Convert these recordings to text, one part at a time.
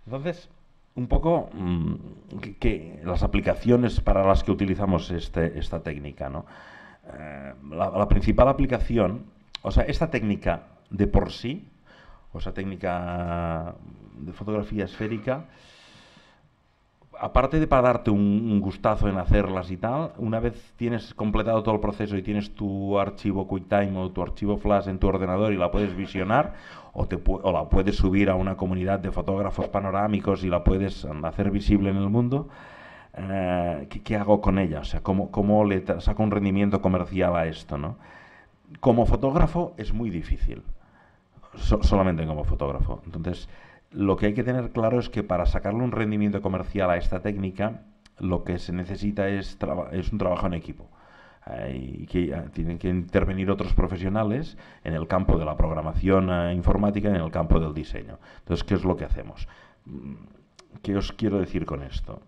Entonces, un poco las aplicaciones para las que utilizamos esta técnica, ¿no? La principal aplicación, o sea, esta técnica de por sí, o sea, técnica de fotografía esférica, aparte de para darte un gustazo en hacerlas y tal, una vez tienes completado todo el proceso y tienes tu archivo QuickTime o tu archivo Flash en tu ordenador y la puedes visionar, o la puedes subir a una comunidad de fotógrafos panorámicos y la puedes hacer visible en el mundo, ¿qué hago con ella? O sea, ¿cómo le saco un rendimiento comercial a esto, ¿no? Como fotógrafo es muy difícil, solamente como fotógrafo. Entonces, lo que hay que tener claro es que para sacarle un rendimiento comercial a esta técnica, lo que se necesita es un trabajo en equipo. Y que tienen que intervenir otros profesionales en el campo de la programación informática y en el campo del diseño. Entonces, ¿qué es lo que hacemos? ¿Qué os quiero decir con esto?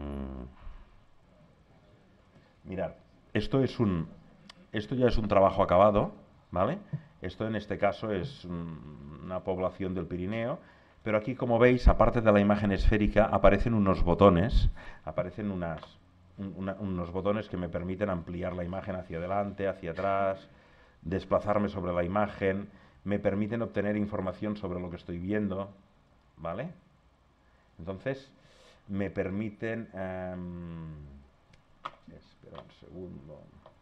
Mirad, esto ya es un trabajo acabado, ¿vale? Esto en este caso es una población del Pirineo, pero aquí, como veis, aparte de la imagen esférica, aparecen unos botones, aparecen unos botones que me permiten ampliar la imagen hacia adelante, hacia atrás, desplazarme sobre la imagen, me permiten obtener información sobre lo que estoy viendo, ¿vale? Entonces, me permiten... espera un segundo,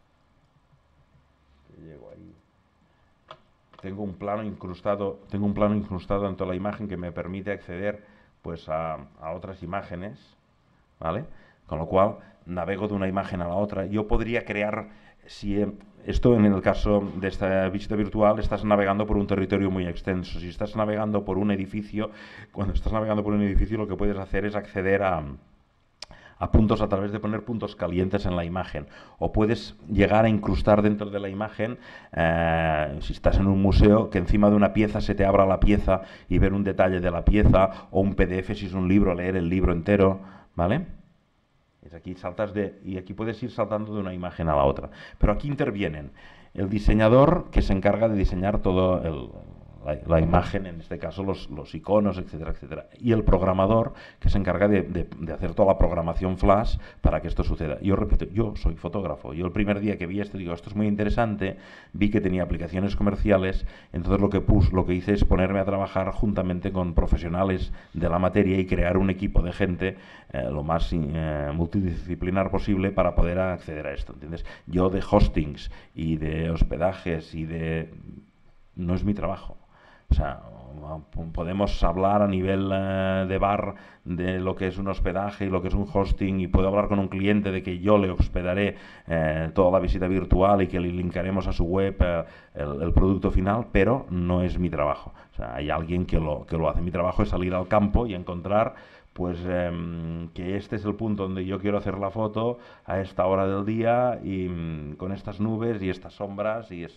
que llego ahí. Tengo un plano incrustado en toda la imagen que me permite acceder pues a otras imágenes, ¿vale? Con lo cual navego de una imagen a la otra. Yo podría crear, si esto en el caso de esta visita virtual, estás navegando por un territorio muy extenso. Si estás navegando por un edificio, cuando estás navegando por un edificio lo que puedes hacer es acceder a puntos a través de poner puntos calientes en la imagen, o puedes llegar a incrustar dentro de la imagen, si estás en un museo, que encima de una pieza se te abra la pieza y ver un detalle de la pieza, o un PDF si es un libro, leer el libro entero, ¿vale? Y aquí puedes ir saltando de una imagen a la otra, pero aquí intervienen el diseñador, que se encarga de diseñar todo la imagen, en este caso los iconos, etcétera, etcétera. Y el programador, que se encarga de hacer toda la programación Flash para que esto suceda. Yo repito, yo soy fotógrafo. Yo el primer día que vi esto, digo, esto es muy interesante, vi que tenía aplicaciones comerciales, entonces lo que hice es ponerme a trabajar juntamente con profesionales de la materia y crear un equipo de gente lo más multidisciplinar posible para poder acceder a esto, ¿entiendes? Yo de hostings y de hospedajes no es mi trabajo. O sea, podemos hablar a nivel de bar de lo que es un hospedaje y lo que es un hosting, y puedo hablar con un cliente de que yo le hospedaré toda la visita virtual y que le linkaremos a su web el producto final, pero no es mi trabajo. O sea, hay alguien que lo hace. Mi trabajo es salir al campo y encontrar pues que este es el punto donde yo quiero hacer la foto a esta hora del día y con estas nubes y estas sombras, y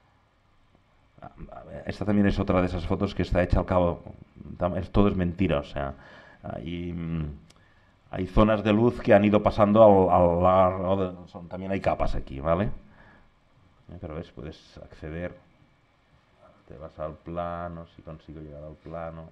esta también es otra de esas fotos que está hecha al cabo. Todo es mentira, o sea, hay, hay zonas de luz que han ido pasando a lo largo también hay capas aquí, ¿vale? Pero ves, puedes acceder, te vas al plano, si consigo llegar al plano.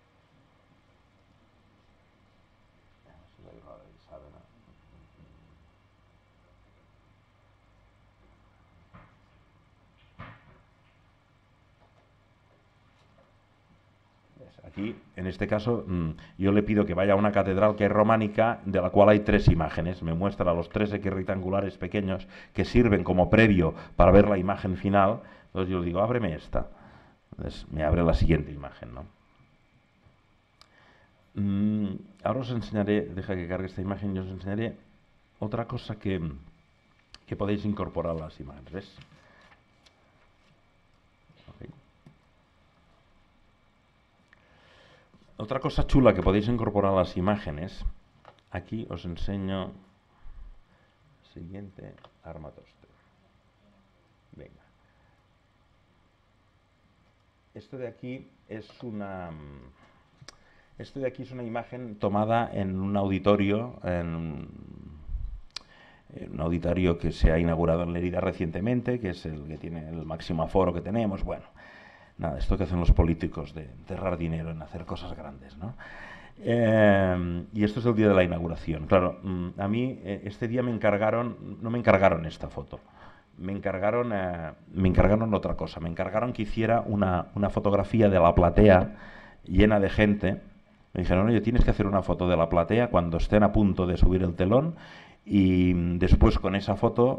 Aquí, en este caso, yo le pido que vaya a una catedral que es románica, de la cual hay 3 imágenes. Me muestra los 3 X rectangulares pequeños que sirven como previo para ver la imagen final. Entonces yo le digo, ábreme esta. Entonces me abre la siguiente imagen, ¿no? Ahora os enseñaré, deja que cargue esta imagen y os enseñaré otra cosa que podéis incorporar a las imágenes. ¿Ves? Okay. Otra cosa chula que podéis incorporar a las imágenes, aquí os enseño siguiente armatoste. Venga. Esto de aquí es una imagen tomada en un auditorio, en un auditorio que se ha inaugurado en Lérida recientemente, que es el que tiene el máximo aforo que tenemos. Bueno, nada, esto que hacen los políticos de enterrar dinero en hacer cosas grandes, ¿no? Y esto es el día de la inauguración. Claro, a mí este día me encargaron, no me encargaron esta foto, me encargaron otra cosa. Me encargaron que hiciera una fotografía de la platea llena de gente. Me dijeron, oye, tienes que hacer una foto de la platea cuando estén a punto de subir el telón y después con esa foto...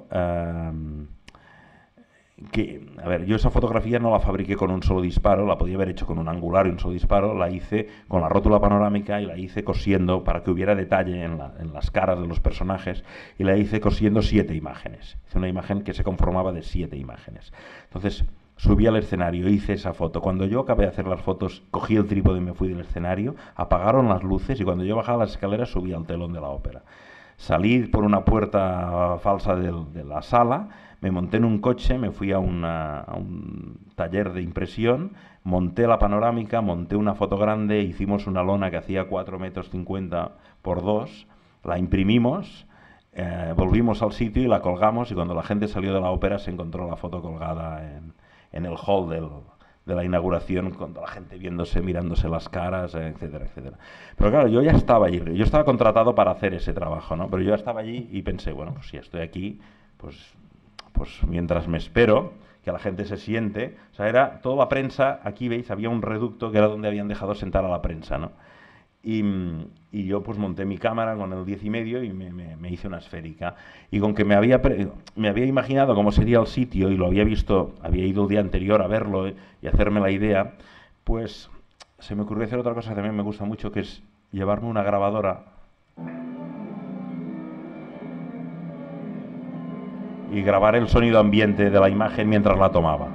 a ver, yo esa fotografía no la fabriqué con un solo disparo, la podía haber hecho con un angular y un solo disparo, la hice con la rótula panorámica y la hice cosiendo para que hubiera detalle en las caras de los personajes y la hice cosiendo 7 imágenes. Hice una imagen que se conformaba de 7 imágenes. Entonces subí al escenario, hice esa foto. Cuando yo acabé de hacer las fotos, cogí el trípode y me fui del escenario, apagaron las luces y cuando yo bajaba las escaleras subí al telón de la ópera. Salí por una puerta falsa de la sala, me monté en un coche, me fui a un taller de impresión, monté la panorámica, monté una foto grande, hicimos una lona que hacía 4,50 m por 2, la imprimimos, volvimos al sitio y la colgamos y cuando la gente salió de la ópera se encontró la foto colgada en el hall de la inauguración, con toda la gente viéndose, mirándose las caras, etcétera, etcétera. Pero claro, yo ya estaba allí, yo estaba contratado para hacer ese trabajo, ¿no? Pero yo ya estaba allí y pensé, bueno, pues si estoy aquí, pues mientras me espero, que la gente se siente, o sea, era toda la prensa, aquí veis, había un reducto que era donde habían dejado sentar a la prensa, ¿no? Y yo pues monté mi cámara con el 10,5 y me hice una esférica. Y con que me había imaginado cómo sería el sitio y lo había visto, había ido el día anterior a verlo y hacerme la idea, pues se me ocurrió hacer otra cosa que también me gusta mucho, que es llevarme una grabadora y grabar el sonido ambiente de la imagen mientras la tomaba.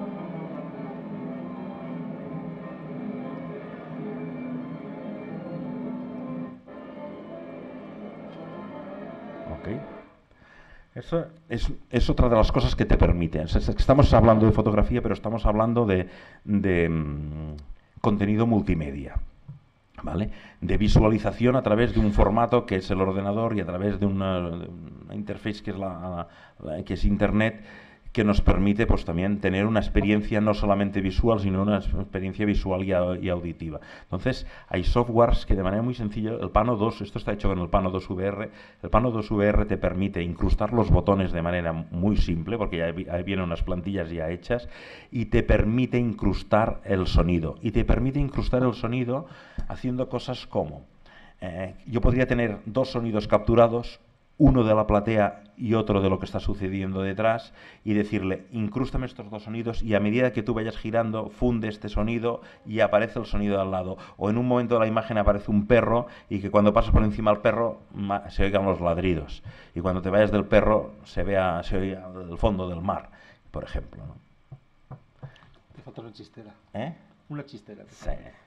Eso es otra de las cosas que te permiten. Estamos hablando de fotografía, pero estamos hablando de contenido multimedia, ¿vale? De visualización a través de un formato que es el ordenador y a través de una interface que es Internet, que nos permite pues también tener una experiencia no solamente visual, sino una experiencia visual y auditiva. Entonces, hay softwares que de manera muy sencilla, el Pano 2, esto está hecho con el Pano 2 VR, el Pano 2 VR te permite incrustar los botones de manera muy simple, porque ya vienen unas plantillas ya hechas, y te permite incrustar el sonido. Y te permite incrustar el sonido haciendo cosas como, yo podría tener 2 sonidos capturados, uno de la platea y otro de lo que está sucediendo detrás, y decirle, incrústame estos 2 sonidos y a medida que tú vayas girando, funde este sonido y aparece el sonido de al lado. O en un momento de la imagen aparece un perro y que cuando pasas por encima del perro se oigan los ladridos. Y cuando te vayas del perro se oiga el fondo del mar, por ejemplo, ¿no? Te falta una chistera. ¿Eh? Una chistera. Sí.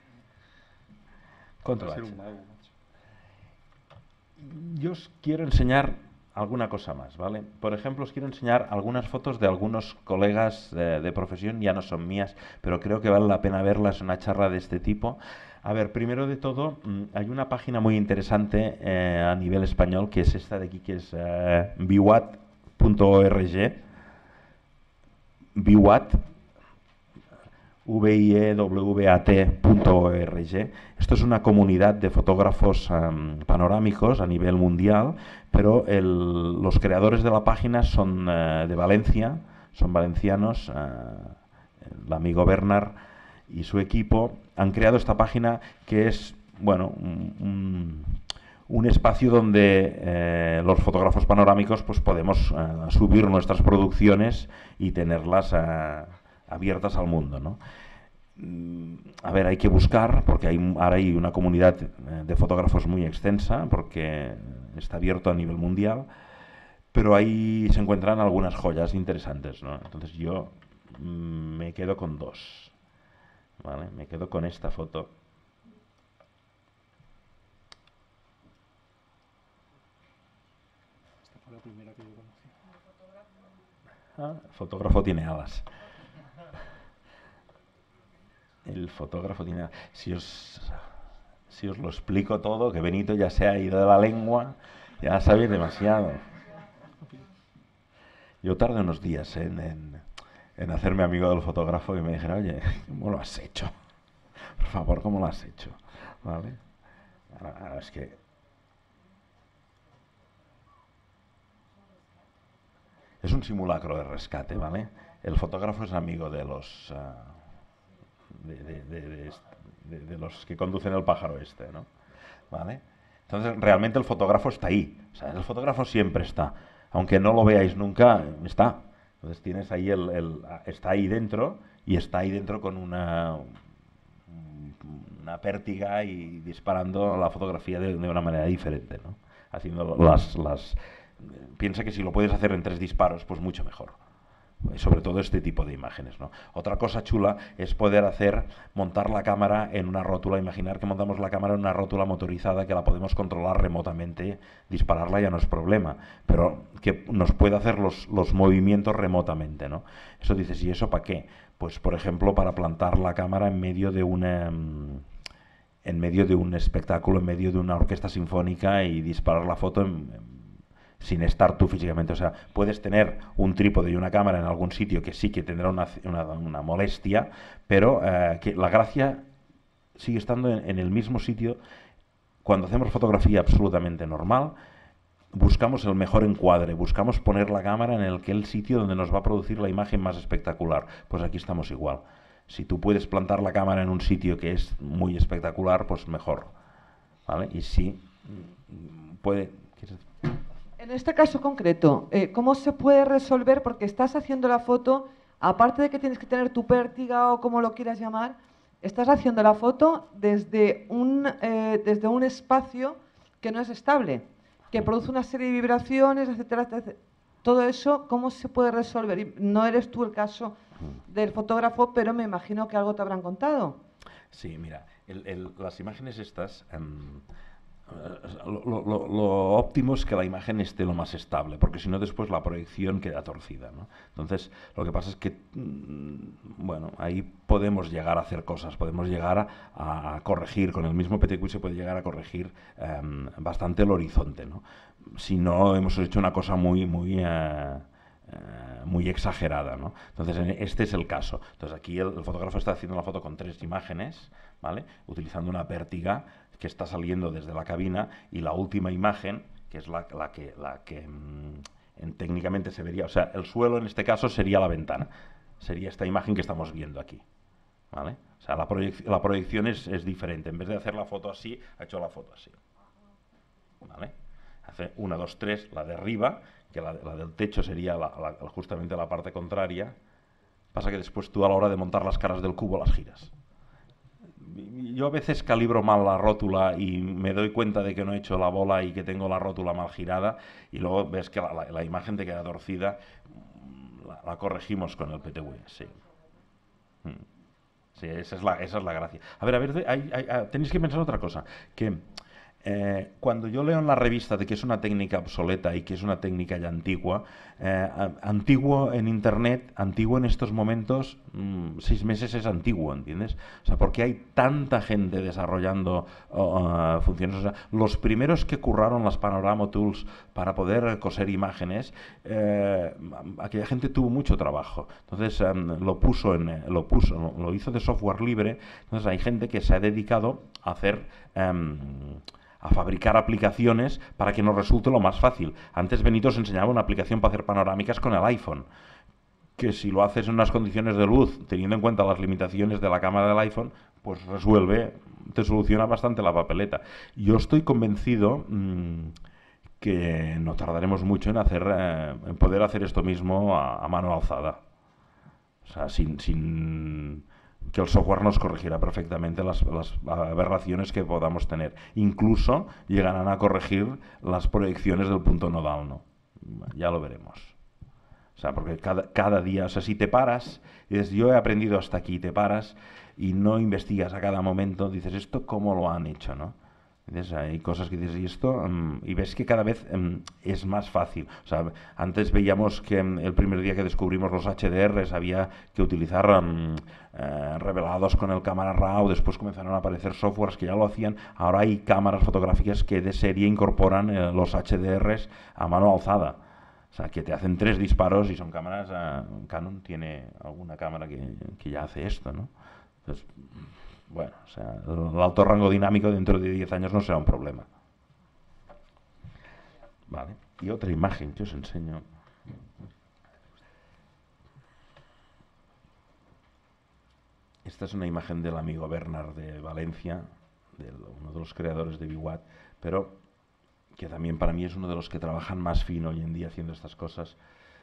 Contra ser un mago. Yo os quiero enseñar alguna cosa más, ¿vale? Por ejemplo, os quiero enseñar algunas fotos de algunos colegas de profesión, ya no son mías, pero creo que vale la pena verlas en una charla de este tipo. A ver, primero de todo, hay una página muy interesante a nivel español, que es esta de aquí, que es viwat.org. Viwat, viewat.org. Esto es una comunidad de fotógrafos panorámicos a nivel mundial, pero los creadores de la página son de Valencia, son valencianos. El amigo Bernard y su equipo han creado esta página que es, bueno, un espacio donde los fotógrafos panorámicos pues podemos subir nuestras producciones y tenerlas abiertas al mundo, ¿no? A ver, hay que buscar, porque ahora hay una comunidad de fotógrafos muy extensa, porque está abierto a nivel mundial, pero ahí se encuentran algunas joyas interesantes, ¿no? Entonces yo me quedo con 2, ¿vale? Me quedo con esta foto. Esta fue la primera que yo conocí. El fotógrafo tiene alas. El fotógrafo tiene alas. Si os lo explico todo, que Benito ya se ha ido de la lengua, ya sabéis demasiado. Yo tardé unos días en hacerme amigo del fotógrafo y me dijeron, oye, ¿cómo lo has hecho? Por favor, ¿cómo lo has hecho? ¿Vale? Ahora es que es un simulacro de rescate, ¿vale? El fotógrafo es amigo de los de los que conducen el pájaro este, ¿no? ¿Vale? Entonces, realmente el fotógrafo está ahí. O sea, el fotógrafo siempre está. Aunque no lo veáis nunca, está. Entonces tienes ahí está ahí dentro y está ahí dentro con una pértiga y disparando la fotografía de una manera diferente, ¿no? Haciendo piensa que si lo puedes hacer en 3 disparos, pues mucho mejor. Sobre todo este tipo de imágenes, ¿no? Otra cosa chula es poder montar la cámara en una rótula. Imaginar que montamos la cámara en una rótula motorizada que la podemos controlar remotamente. Dispararla ya no es problema, pero que nos puede hacer los movimientos remotamente, ¿no? Eso dices, ¿y eso para qué? Pues, por ejemplo, para plantar la cámara en medio de un espectáculo, en medio de una orquesta sinfónica y disparar la foto sin estar tú físicamente. O sea, puedes tener un trípode y una cámara en algún sitio que sí que tendrá una molestia, pero que la gracia sigue estando en el mismo sitio. Cuando hacemos fotografía absolutamente normal, buscamos el mejor encuadre, buscamos poner la cámara en el sitio donde nos va a producir la imagen más espectacular. Pues aquí estamos igual. Si tú puedes plantar la cámara en un sitio que es muy espectacular, pues mejor, ¿vale? Y si puede... En este caso concreto, ¿cómo se puede resolver? Porque estás haciendo la foto, aparte de que tienes que tener tu pértiga o como lo quieras llamar, estás haciendo la foto desde un espacio que no es estable, que produce una serie de vibraciones, etcétera, etcétera. Todo eso, ¿cómo se puede resolver? Y no eres tú el caso del fotógrafo, pero me imagino que algo te habrán contado. Sí, mira, las imágenes estas... lo óptimo es que la imagen esté lo más estable, porque si no después la proyección queda torcida, ¿no? Entonces, lo que pasa es que, bueno, ahí podemos llegar a hacer cosas, podemos llegar a corregir, con el mismo PTQ se puede llegar a corregir bastante el horizonte, ¿no? Si no hemos hecho una cosa muy exagerada, ¿no? Entonces, este es el caso. Entonces, aquí el fotógrafo está haciendo la foto con 3 imágenes, ¿vale? Utilizando una pértiga que está saliendo desde la cabina, y la última imagen, que es la que técnicamente se vería, o sea, el suelo en este caso sería la ventana, sería esta imagen que estamos viendo aquí, ¿vale? O sea, la proyección es diferente. En vez de hacer la foto así, ha hecho la foto así, ¿vale? Hace 1, 2, 3, la de arriba, que la del techo sería justamente la parte contraria. Pasa que después tú, a la hora de montar las caras del cubo, las giras. Yo a veces calibro mal la rótula y me doy cuenta de que no he hecho la bola y que tengo la rótula mal girada, y luego ves que la imagen te queda torcida. La corregimos con el PTV, sí. Sí, esa es la gracia. A ver, tenéis que pensar otra cosa, que cuando yo leo en la revista de que es una técnica obsoleta y que es una técnica ya antigua, antiguo en Internet, antiguo en estos momentos, 6 meses es antiguo, ¿entiendes? O sea, porque hay tanta gente desarrollando funciones. O sea, los primeros que curraron las Panorama Tools para poder coser imágenes, aquella gente tuvo mucho trabajo. Entonces lo hizo de software libre. Entonces hay gente que se ha dedicado a hacer... a fabricar aplicaciones para que nos resulte lo más fácil. Antes Benito os enseñaba una aplicación para hacer panorámicas con el iPhone, que si lo haces en unas condiciones de luz, teniendo en cuenta las limitaciones de la cámara del iPhone, pues te soluciona bastante la papeleta. Yo estoy convencido que no tardaremos mucho en poder hacer esto mismo a mano alzada. O sea, sin que el software nos corregirá perfectamente las aberraciones que podamos tener. Incluso llegarán a corregir las proyecciones del punto nodal, ¿no? Ya lo veremos. O sea, porque cada día, o sea, si te paras y dices, yo he aprendido hasta aquí, te paras y no investigas a cada momento, dices, ¿esto cómo lo han hecho, no? Entonces, hay cosas que dices, y esto, y ves que cada vez es más fácil. O sea, antes veíamos que el primer día que descubrimos los HDRs había que utilizar revelados con el cámara RAW, después comenzaron a aparecer softwares que ya lo hacían. Ahora hay cámaras fotográficas que de serie incorporan los HDRs a mano alzada. O sea, que te hacen 3 disparos y son cámaras... Canon tiene alguna cámara que ya hace esto, ¿no? Entonces, bueno, o sea, el alto rango dinámico dentro de 10 años no será un problema. Vale, y otra imagen que os enseño. Esta es una imagen del amigo Bernard de Valencia, uno de los creadores de Viwat, pero que también para mí es uno de los que trabajan más fino hoy en día haciendo estas cosas.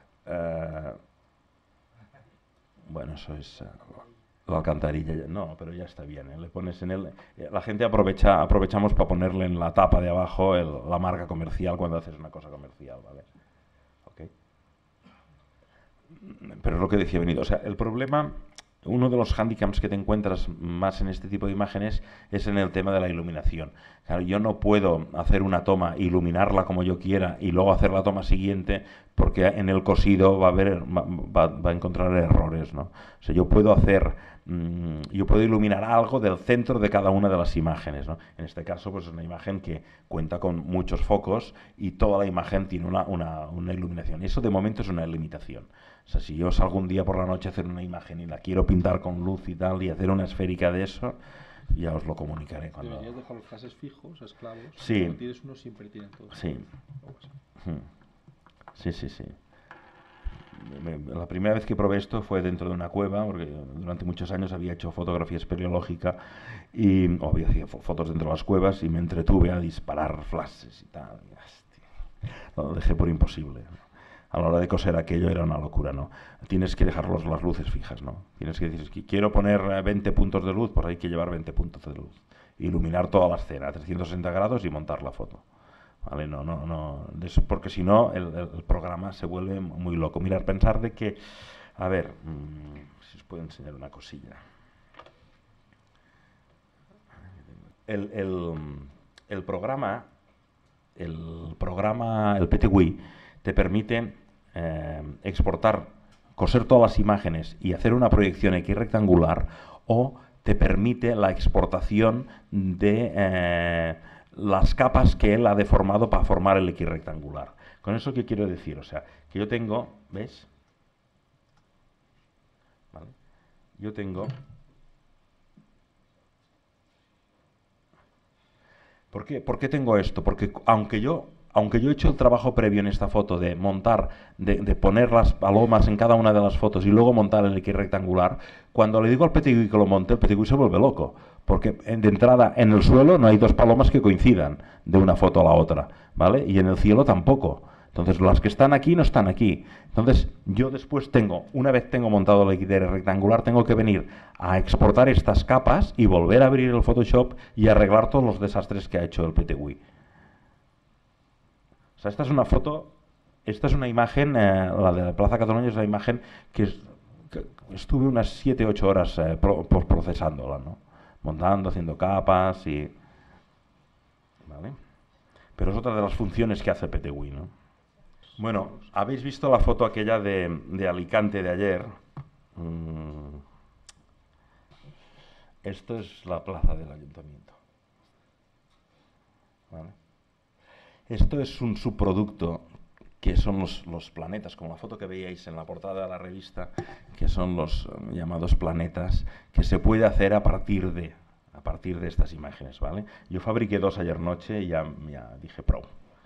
Bueno, eso es la alcantarilla. No, pero ya está bien, ¿eh? Le pones en él. La gente aprovechamos para ponerle en la tapa de abajo la marca comercial cuando haces una cosa comercial, ¿vale? Okay. Pero es lo que decía Benito. O sea, el problema, uno de los hándicaps que te encuentras más en este tipo de imágenes es en el tema de la iluminación. Claro, yo no puedo hacer una toma, iluminarla como yo quiera y luego hacer la toma siguiente porque en el cosido va a encontrar errores, ¿no? O sea, yo puedo iluminar algo del centro de cada una de las imágenes, ¿no? En este caso, pues es una imagen que cuenta con muchos focos y toda la imagen tiene una iluminación. Eso de momento es una limitación. O sea, si yo salgo un día por la noche a hacer una imagen y la quiero pintar con luz y tal y hacer una esférica de eso, ya os lo comunicaré cuando... Deberías dejar los flashes fijos, esclavos. Sí. Cuando tienes uno siempre tienen todos. Sí. Sí. La primera vez que probé esto fue dentro de una cueva, porque durante muchos años había hecho fotografía espeleológica o había hecho fotos dentro de las cuevas y me entretuve a disparar flashes y tal. Lo dejé por imposible. A la hora de coser aquello era una locura, ¿no? Tienes que dejar las luces fijas, ¿no? Tienes que decir, que quiero poner 20 puntos de luz, pues hay que llevar 20 puntos de luz. Iluminar toda la escena a 360 grados y montar la foto. ¿Vale? No, porque si no el programa se vuelve muy loco. Mirar, pensar de que, a ver, si os puedo enseñar una cosilla. El programa, el PTWI, te permite exportar, coser todas las imágenes y hacer una proyección X rectangular, o te permite la exportación de las capas que él ha deformado para formar el X rectangular. ¿Con eso qué quiero decir? O sea, que yo tengo, ¿ves? ¿Vale? Yo tengo... ¿Por qué tengo esto? Porque aunque yo he hecho el trabajo previo en esta foto de montar, de poner las palomas en cada una de las fotos y luego montar el X rectangular, cuando le digo al PTGui que lo monte, el PTGui se vuelve loco. Porque de entrada en el suelo no hay dos palomas que coincidan de una foto a la otra, ¿vale? Y en el cielo tampoco. Entonces las que están aquí no están aquí. Entonces yo después una vez tengo montado el XDR rectangular, tengo que venir a exportar estas capas y volver a abrir el Photoshop y arreglar todos los desastres que ha hecho el PTGui. O sea, esta es una imagen, la de la Plaza Cataluña es una imagen que estuve unas 7-8 horas procesándola, ¿no? Montando, haciendo capas y... ¿Vale? Pero es otra de las funciones que hace PTGui, ¿no? Bueno, ¿habéis visto la foto aquella de Alicante de ayer? Esto es la plaza del ayuntamiento. ¿Vale? Esto es un subproducto que son los planetas, como la foto que veíais en la portada de la revista, que son los llamados planetas, que se puede hacer a partir de estas imágenes, ¿vale? Yo fabriqué 2 ayer noche y ya dije pro.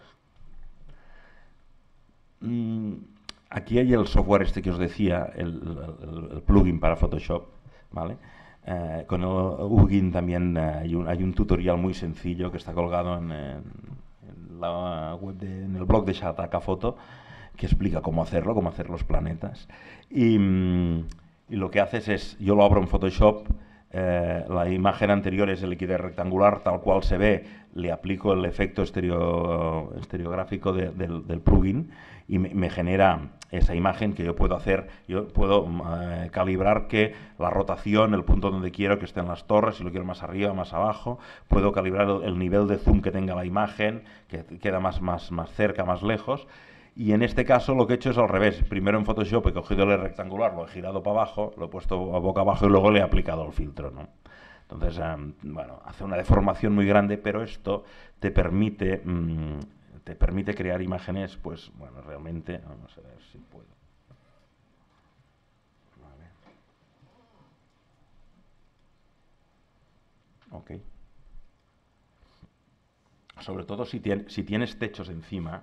Aquí hay el software este que os decía, el plugin para Photoshop, ¿vale? Con el Hugin también hay un tutorial muy sencillo que está colgado en la web en el blog de Shataka Photo, que explica cómo hacer los planetas. Y lo que haces es, yo lo abro en Photoshop, la imagen anterior es el XD rectangular, tal cual se ve, le aplico el efecto estereográfico del plugin y me genera esa imagen que yo puedo hacer. Yo puedo calibrar que la rotación, el punto donde quiero que estén las torres, si lo quiero más arriba, más abajo, puedo calibrar el nivel de zoom que tenga la imagen, que queda más cerca, más lejos. Y en este caso lo que he hecho es al revés. Primero en Photoshop he cogido el rectangular, lo he girado para abajo, lo he puesto a boca abajo y luego le he aplicado el filtro, ¿no? Entonces, bueno, hace una deformación muy grande, pero esto te permite crear imágenes, pues, bueno, realmente, vamos a ver si puedo. Vale. Ok. Sobre todo si tienes techos encima,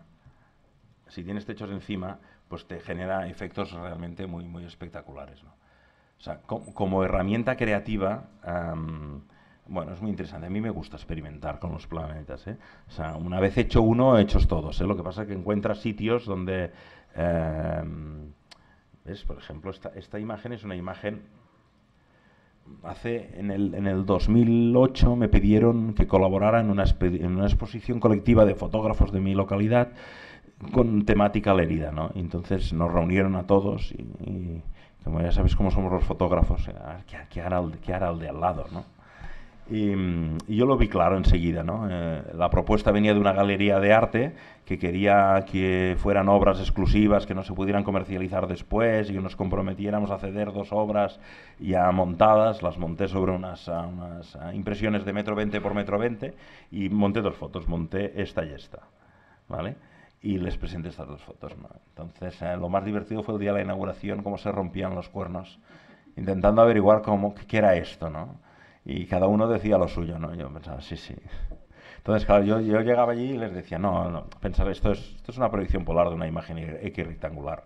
pues te genera efectos realmente muy, muy espectaculares, ¿no? O sea, como herramienta creativa, bueno, es muy interesante. A mí me gusta experimentar con los planetas, ¿eh? O sea, una vez hecho uno, hechos todos, ¿eh? Lo que pasa es que encuentras sitios donde... ¿ves? Por ejemplo, esta imagen es una imagen... en el 2008 me pidieron que colaborara en una exposición colectiva de fotógrafos de mi localidad con temática la herida, ¿no? Y entonces nos reunieron a todos y como ya sabes cómo somos los fotógrafos, ¿qué hará el de al lado, ¿no? Y yo lo vi claro enseguida, ¿no? La propuesta venía de una galería de arte que quería que fueran obras exclusivas, que no se pudieran comercializar después y que nos comprometiéramos a ceder 2 obras ya montadas. Las monté sobre unas impresiones de 1,20 por 1,20 y monté 2 fotos, monté esta y esta, ¿vale? Y les presenté estas 2 fotos, ¿no? Entonces, lo más divertido fue el día de la inauguración, cómo se rompían los cuernos, intentando averiguar qué era esto, ¿no? Y cada uno decía lo suyo, ¿no? Yo pensaba, sí, sí. Entonces, claro, yo llegaba allí y les decía, no, pensaba, esto es una proyección polar de una imagen equirrectangular.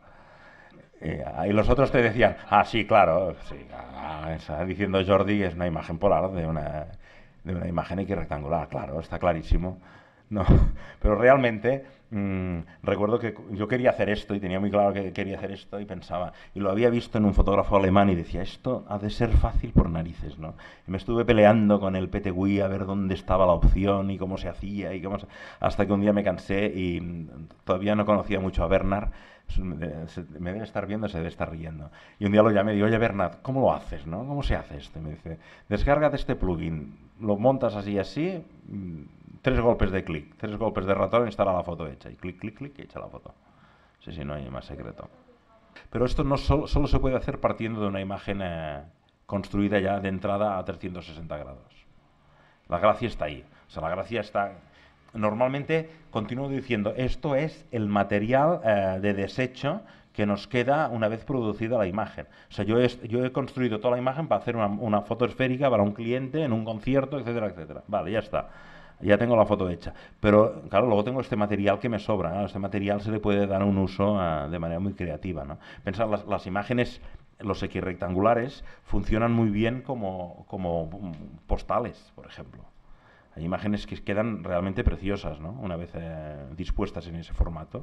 Y los otros te decían, sí, claro, sí, está diciendo Jordi que es una imagen polar de una imagen equirrectangular, claro, está clarísimo. No, pero realmente recuerdo que yo quería hacer esto y tenía muy claro que quería hacer esto y pensaba, y lo había visto en un fotógrafo alemán y decía, esto ha de ser fácil por narices, ¿no? Y me estuve peleando con el PTGui a ver dónde estaba la opción y cómo se hacía, hasta que un día me cansé y todavía no conocía mucho a Bernard. Me debe estar viendo, se debe estar riendo. Y un día lo llamé y digo, oye Bernard, ¿cómo lo haces, no? ¿Cómo se hace esto? Y me dice, descárgate este plugin, lo montas así y así, 3 golpes de clic, 3 golpes de ratón, instala la foto hecha. Y clic, clic, clic, y echa la foto. Sí, no hay más secreto. Pero esto no solo se puede hacer partiendo de una imagen construida ya de entrada a 360 grados. La gracia está ahí. O sea, la gracia está... Normalmente, continúo diciendo, esto es el material de desecho que nos queda una vez producida la imagen. O sea, yo he construido toda la imagen para hacer una foto esférica para un cliente en un concierto, etcétera, etcétera. Vale, ya está. Ya tengo la foto hecha. Pero, claro, luego tengo este material que me sobra, ¿no? Este material se le puede dar un uso de manera muy creativa, ¿no? Pensar, las imágenes, los equirrectangulares, funcionan muy bien como postales, por ejemplo. Hay imágenes que quedan realmente preciosas, ¿no? Una vez dispuestas en ese formato.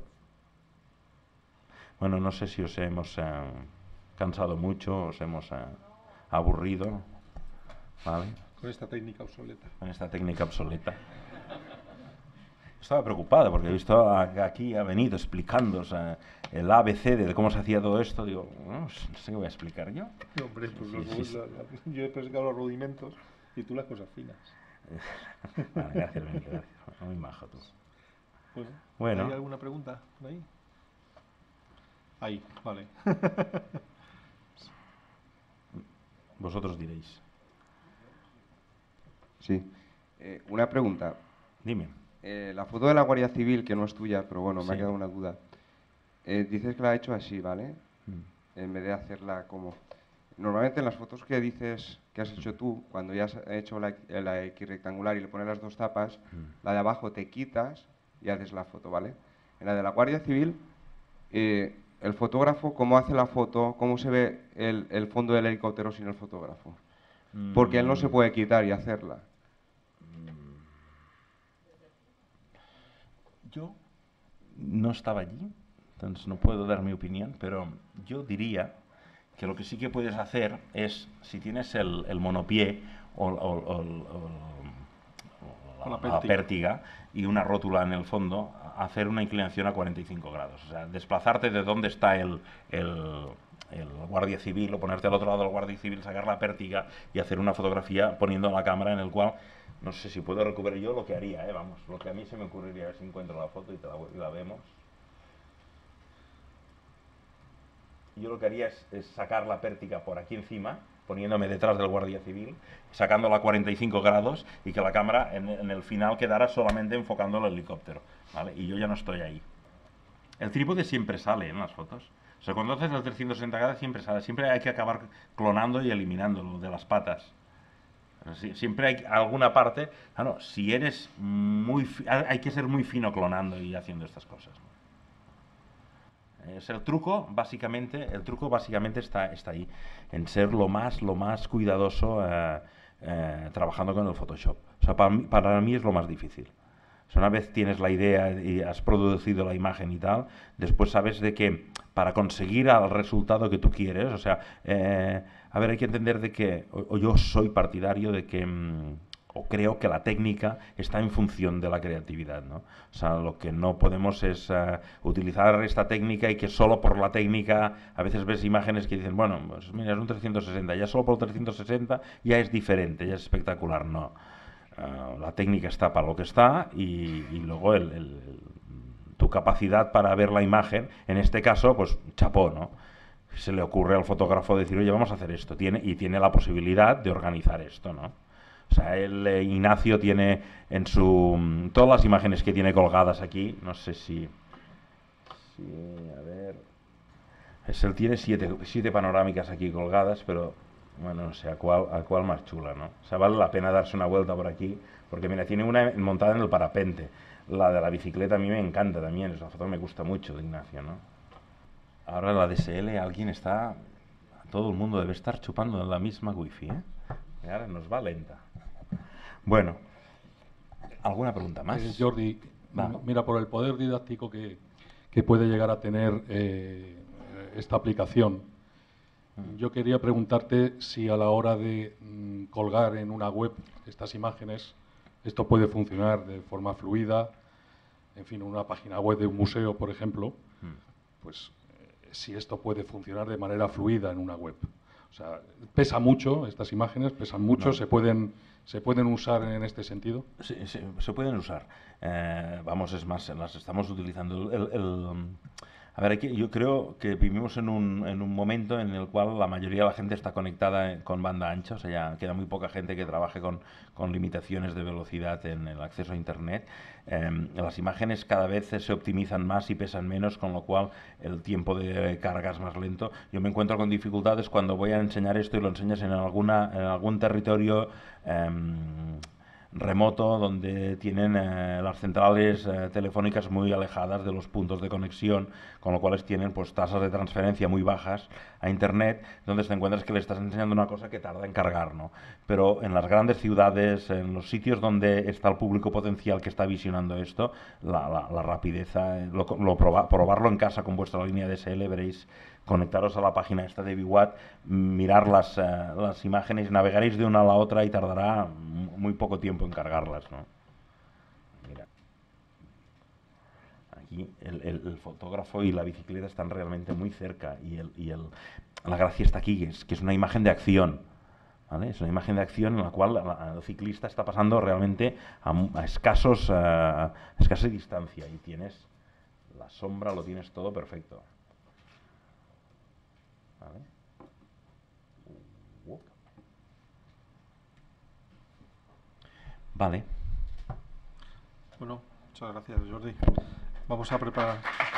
Bueno, no sé si os hemos cansado mucho, os hemos aburrido, ¿vale? Con esta técnica obsoleta. Con esta técnica obsoleta. Estaba preocupada porque he visto aquí ha venido explicando el ABC de cómo se hacía todo esto. Digo, no sé qué voy a explicar yo. No, hombre, pues yo he explicado los rudimentos y tú las cosas finas. Vale, gracias, Benito, gracias. Muy majo tú. Bueno, ¿hay alguna pregunta por ahí? Ahí, vale. Vosotros diréis. Sí. Una pregunta. Dime. La foto de la Guardia Civil, que no es tuya, pero bueno, me ha quedado una duda. Dices que la ha hecho así, ¿vale? En vez de hacerla como... Normalmente en las fotos que dices que has hecho tú, cuando ya has hecho la equirrectangular y le pones las 2 tapas, la de abajo te quitas y haces la foto, ¿vale? En la de la Guardia Civil, el fotógrafo, ¿cómo hace la foto? ¿Cómo se ve el fondo del helicóptero sin el fotógrafo? Porque él no se puede quitar y hacerla. Yo no estaba allí, entonces no puedo dar mi opinión, pero yo diría que lo que sí que puedes hacer es, si tienes el monopié o la pértiga y una rótula en el fondo, hacer una inclinación a 45 grados. O sea, desplazarte de donde está el guardia civil o ponerte al otro lado del guardia civil, sacar la pértiga y hacer una fotografía poniendo la cámara en el cual... No sé si puedo recuperar yo lo que haría, vamos, lo que a mí se me ocurriría si encuentro la foto y la vemos. Yo lo que haría es sacar la pértiga por aquí encima, poniéndome detrás del guardia civil, sacándola a 45 grados y que la cámara en el final quedara solamente enfocando el helicóptero, ¿vale? Y yo ya no estoy ahí. El trípode siempre sale en las fotos. O sea, cuando haces el 360 grados siempre sale. Siempre hay que acabar clonando y eliminándolo de las patas. Siempre hay alguna parte. No, si eres hay que ser muy fino clonando y haciendo estas cosas, ¿no? El truco básicamente está ahí, en ser lo más cuidadoso trabajando con el Photoshop. O sea, para mí es lo más difícil. O sea, una vez tienes la idea y has producido la imagen y tal, después sabes de que para conseguir el resultado que tú quieres, o sea, a ver, hay que entender de que, o yo soy partidario de que, o creo que la técnica está en función de la creatividad, ¿no? O sea, lo que no podemos es utilizar esta técnica y que solo por la técnica, a veces ves imágenes que dicen, bueno, pues mira, es un 360, ya solo por 360 ya es diferente, ya es espectacular, no. La técnica está para lo que está y luego tu capacidad para ver la imagen, en este caso, pues chapó, ¿no? Se le ocurre al fotógrafo decir, oye, vamos a hacer esto, tiene la posibilidad de organizar esto, ¿no? O sea, Ignacio tiene en todas las imágenes que tiene colgadas aquí, no sé si a ver, él tiene siete panorámicas aquí colgadas, pero bueno, no sé a cuál más chula, ¿no? O sea, vale la pena darse una vuelta por aquí, porque mira, tiene una montada en el parapente. La de la bicicleta a mí me encanta también, esa foto me gusta mucho de Ignacio, ¿no? Ahora la DSL, todo el mundo debe estar chupando en la misma wifi, ¿eh? Y ahora nos va lenta. Bueno, ¿alguna pregunta más? Jordi, mira, por el poder didáctico que puede llegar a tener esta aplicación, yo quería preguntarte si a la hora de colgar en una web estas imágenes, esto puede funcionar de forma fluida, en fin, una página web de un museo, por ejemplo, pues si esto puede funcionar de manera fluida en una web. O sea, pesa mucho, estas imágenes pesan mucho, no. ¿Se pueden usar en este sentido? Sí, se pueden usar. Es más, las estamos utilizando. A ver, yo creo que vivimos en un momento en el cual la mayoría de la gente está conectada con banda ancha, o sea, ya queda muy poca gente que trabaje con limitaciones de velocidad en el acceso a Internet. Las imágenes cada vez se optimizan más y pesan menos, con lo cual el tiempo de carga es más lento. Yo me encuentro con dificultades cuando voy a enseñar esto y lo enseñas en algún territorio remoto donde tienen las centrales telefónicas muy alejadas de los puntos de conexión, con lo cual tienen pues tasas de transferencia muy bajas a Internet, donde te encuentras que le estás enseñando una cosa que tarda en cargar, ¿no? Pero en las grandes ciudades, en los sitios donde está el público potencial que está visionando esto, la rapidez, probarlo en casa con vuestra línea DSL, veréis, conectaros a la página esta de Viwat, mirar las imágenes, navegaréis de una a la otra y tardará muy poco tiempo en cargarlas, ¿no? Mira. Aquí el fotógrafo y la bicicleta están realmente muy cerca y la gracia está aquí, que es una imagen de acción, ¿vale? Es una imagen de acción en la cual el ciclista está pasando realmente a escasa distancia y tienes la sombra, lo tienes todo perfecto. Vale. Bueno, muchas gracias, Jordi. Vamos a preparar.